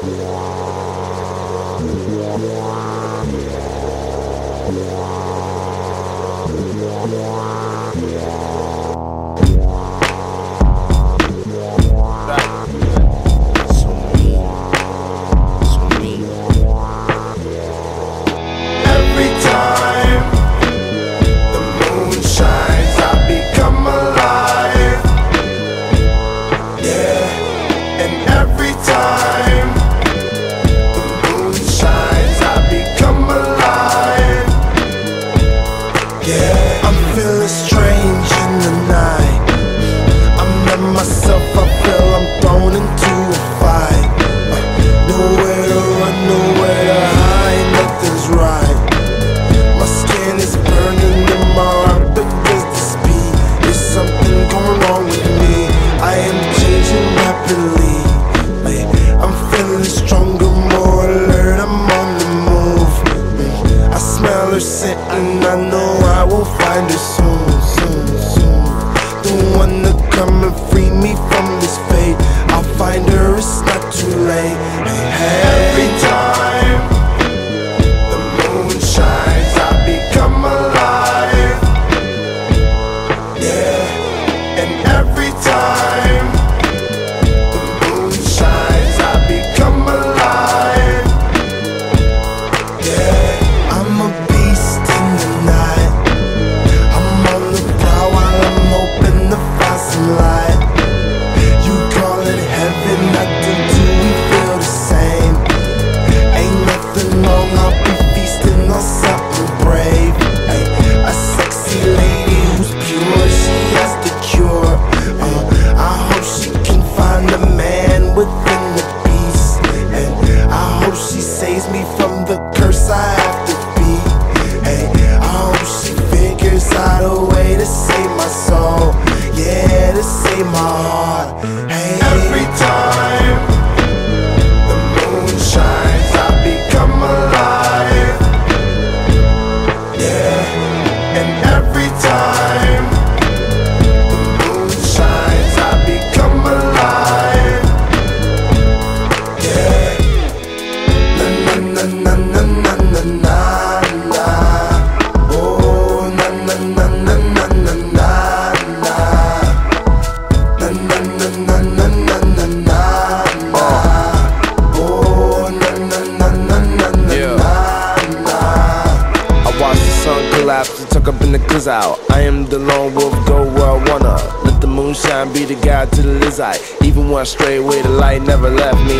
Out. I am the lone wolf, go where I wanna. Let the moonshine be the guide to the lizard. Even when I stray away, the light never left me.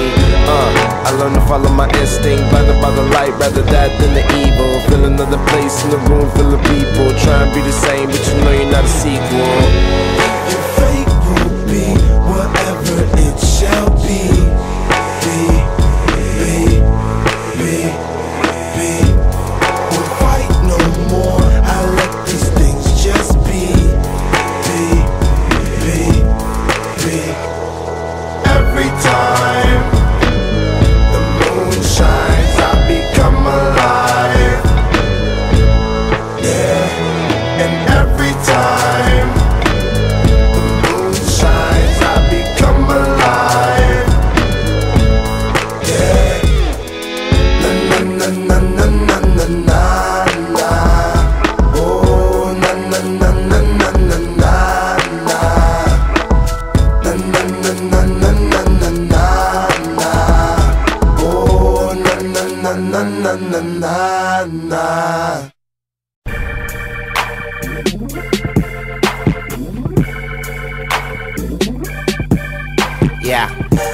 I learned to follow my instinct, blinded by the light, rather that than the evil. Feel another place in the room full of people, try and be the same, but you know you're not a sequel. Your fate will be whatever it shall be. Won't fight no more. I let these things just be. Every time the moon shines, I become alive. Yeah, and every time the moon shines, I become alive. Yeah, na na na na na na na na. Oh, na na na na na na na na. Na na na na na na na na na. Oh, na na na na na na na na. Yeah.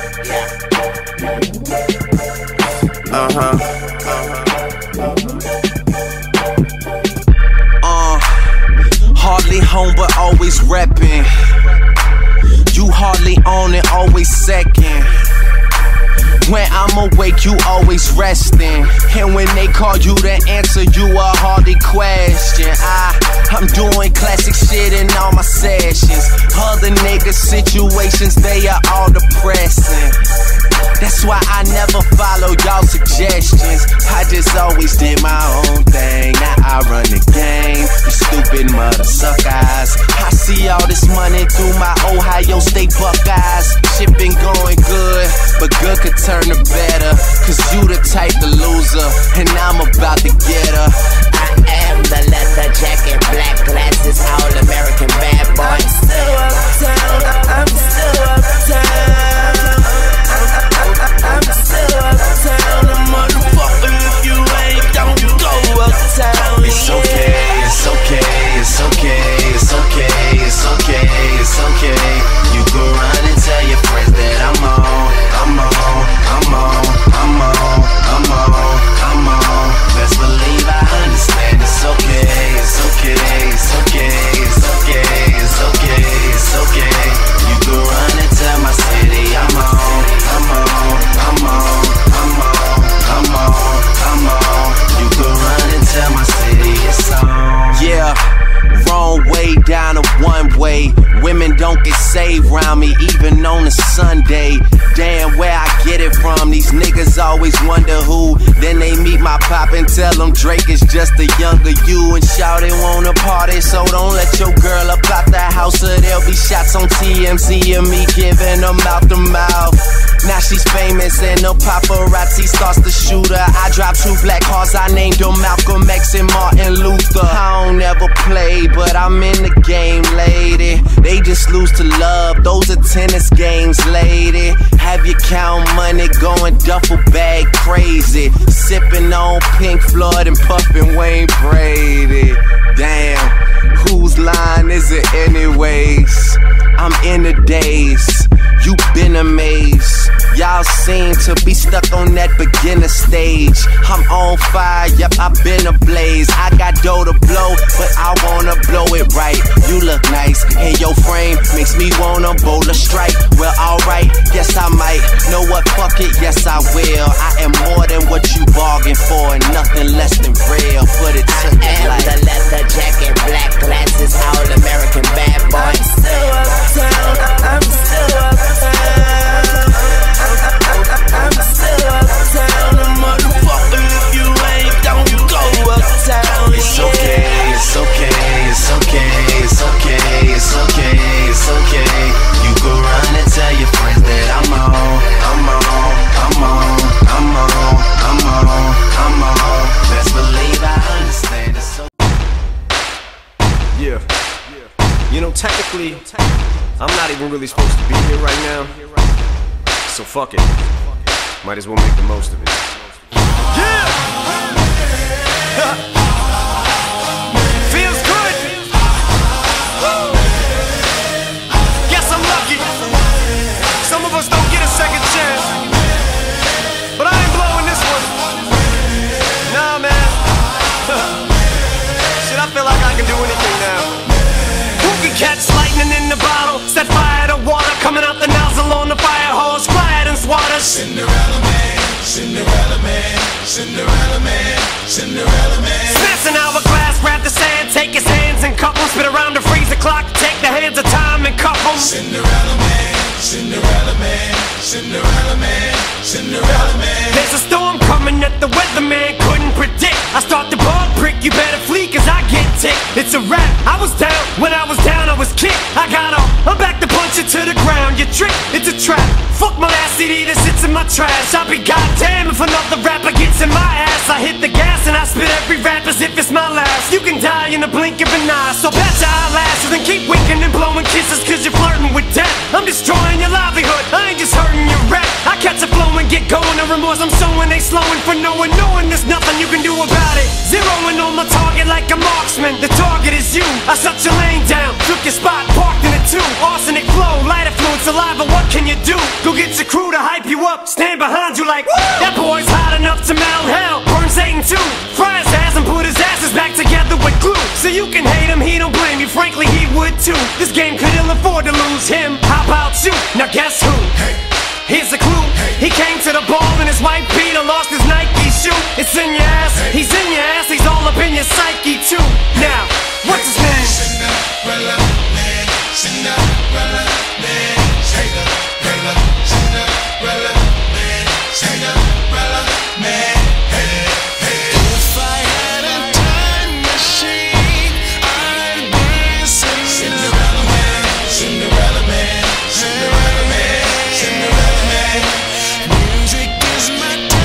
Hardly home but always reppin'. You hardly on it, always second. When I'm awake, you always resting. And when they call you to answer, you a hardy question. I'm doing classic shit in all my sessions. Other niggas' situations, they are all depressing. That's why I never follow y'all suggestions. I just always did my own thing. Now I run the game. You stupid mother suckers. I see all this money through my Ohio State Buckeyes. Shit been going good, but good could turn to better. cause you the type to lose her, and I'm about to get her. I am the leather jacket, black glasses, all American bad boy. I'm still uptown, I'm still uptown. I'm still uptown, motherfucker. If you ain't, don't go uptown. It's okay, it's okay, it's okay, it's okay, it's okay, it's okay. You can run and tell your friends that I'm on, I'm on, I'm on, I'm on, I'm on, I'm on. Best believe I understand. It's okay, it's okay, it's okay, it's okay, it's okay, it's okay. You can run and tell my city I'm on, I'm on, I'm on, I'm on, I'm on, I'm on. You can run and tell my city it's on. Yeah, wrong way down a one way. Women don't get saved round me even on a Sunday. Damn, where I get it from? These niggas always wonder who. Then they meet my pop and tell them Drake is just a younger you. And shout they wanna party, so don't let your girl up out the house, or there'll be shots on TMZ of me giving them out the mouth. Now she's famous and the paparazzi starts to shoot her. I dropped 2 black cars, I named them Malcolm X and Martin Luther. I don't ever play, but I'm in the game, lady. They just lose to love, those are tennis games, lady. Have you count money, going duffel bag crazy, sipping on Pink Floyd and puffing Wayne Brady. Damn, whose line is it anyways? I'm in the days, you been amazed. Y'all seem to be stuck on that beginner stage. I'm on fire, yep, I've been ablaze. I got dough to blow, but I wanna blow it right. You look nice, and your frame makes me wanna bowl a strike. Well, alright, yes I might. Know what, fuck it, yes I will. I am more than what you bargained for, and nothing less than real. Put it to I am the leather jacket, black glasses, all American bad boy. I'm still uptown, I'm still uptown. I'm still uptown, motherfucker. If you ain't, don't go uptown. It's okay, it's okay, it's okay, it's okay, it's okay, it's okay. You can run and tell your friends that I'm on, I'm on, I'm on, I'm on, I'm on, I'm on. Best believe I understand. It's okay. Yeah. You know, technically, I'm not even really supposed to be here right now. So fuck it. Might as well make the most of it. Yeah! Feels good! Guess I'm lucky. Some of us don't get a second chance. But I ain't blowing this one. Nah, man. Shit, I feel like I can do anything now. Who can catch lightning in the bottle? Set fire to water coming out the nozzle on the fire hose. Quiet and swatter. Cinderella man, Cinderella man, Cinderella man, Cinderella man. Smash an hourglass, grab the sand, take his hands and cup 'em. Spit around the freezer clock, take the hands of time and cuff 'em. Cinderella man, Cinderella man, Cinderella man, Cinderella man. There's a storm coming that the weatherman couldn't predict. I start the ball prick, you better flee cause I get ticked. It's a wrap, I was down, when I was down I was kicked. I got up, I'm back to punch it to the ground. You trick, it's a trap, fuck my last CD that sits in my trash. I'll be goddamn if another rapper gets in my ass. I hit the gas and I spit every rap as if it's my last. You can die in the blink of an eye, so bet your eyelashes and keep winking and blowing kisses cause you're flirting with death. I'm destroying your livelihood, I ain't just hurting your rep. I catch a flow and get going, the remorse I'm showing they slowing for knowing there's nothing you can do about it. Zeroing on my target like a marksman, the target is you. I shut your lane down, took your spot, parked in it too. Arsenic flow, lighter fluid, saliva, what can you do? Go get your crew to hype you up, stand behind you like, woo! That boy's hot enough to melt hell, burn Satan too. Fry his ass and put his asses back together with glue. So you can hate him, he don't blame you, frankly he would too. This game could ill afford to lose him, how about you? Now guess who? Here's a clue, he came to the ball in his white beater, lost his Nike shoe. It's in your ass, he's in your ass, he's all up in your psyche too. Now, what's his name? Cinderella man, Cinderella man, Cinderella, Cinderella man, Cinderella man. If I had a time machine, I'd bring Cinderella man, Cinderella man, Cinderella man, Cinderella man. Music is my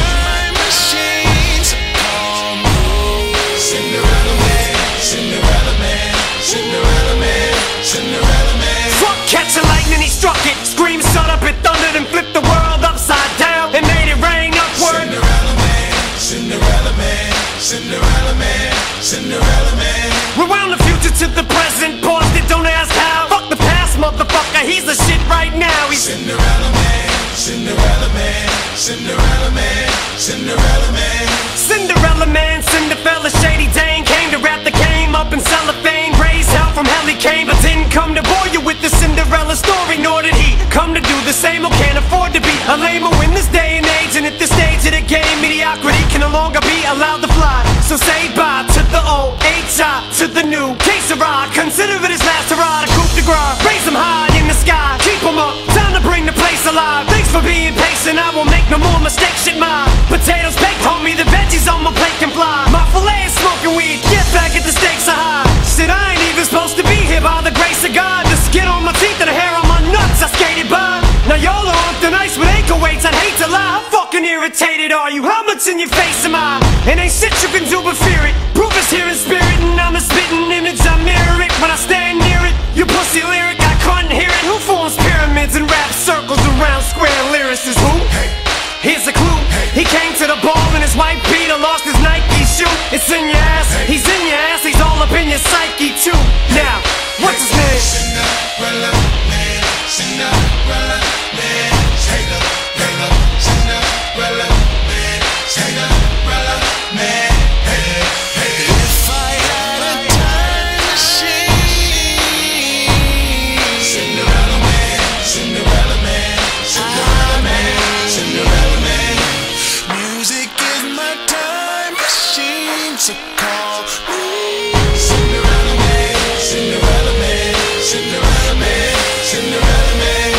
Cinderella man, Cinderella man. Cinderella man, Cinderella, Shady Dane came to rap the game up in cellophane. Raised hell from hell he came, but didn't come to bore you with the Cinderella story. Nor did he come to do the same, or can't afford to be a lame-o in this day and age. And at this stage of the game, mediocrity can no longer be allowed to fly. So say bye to the old, H.I. to the new. K-Sera, consider it his last hurrah. Coup de grace, raise him high in the sky, keep him up, time to bring the place alive. Thanks for being patient, I won't make no more mistakes. Shit, my potatoes baked, homie, the veggies on my plate can fly. My filet is smoking weed, get back at the stakes are high. Shit, I ain't even supposed to be here by the grace of God. The skin on my teeth and the hair on my nuts, I skated by. Now y'all are on thin ice with ankle weights, I'd hate to lie. How fucking irritated are you? How much in your face am I? And ain't shit you can do but fear it. Proof is here in spirit, and I'm a spitting image, I mirror it when I stand near it. You pussy lyric, I couldn't hear it. Who forms pyramids and rap circles around square lyricists? Who? Here's a clue. He came to the ball in his white beater, lost his Nike shoe. It's in your ass, he's in your ass, he's all up in your psyche too. Now, what's his name? Cinderella man, Cinderella man, Cinderella, Cinderella man, Cinderella man. If I had a time machine, Cinderella man, Cinderella man, Cinderella man, Cinderella man. Music is my time machine, so call me Cinderella man, Cinderella man, Cinderella man, Cinderella man.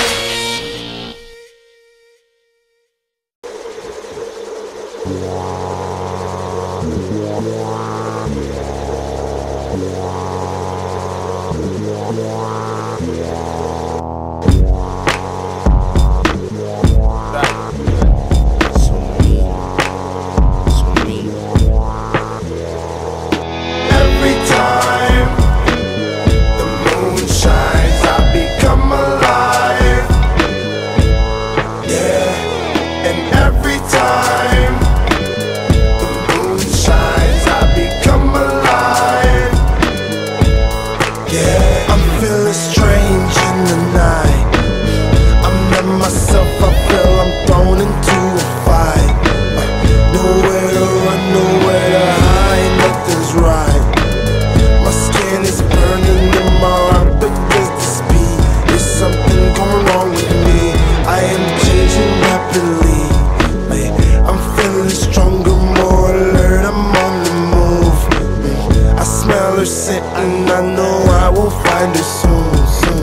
Every time the moon shines, I become alive. Yeah, and every time the moon shines, I become alive. Yeah, I'm feeling strange in the night. I'm not myself, I feel I'm thrown into a fight. Nowhere to run, nowhere to hide, nothing's right. My skin is burning and my heart begins to speed. There's something going wrong with me, I am changing rapidly. I'm feeling stronger, more alert, I'm on the move. I smell her scent and I know I will find her soon, soon.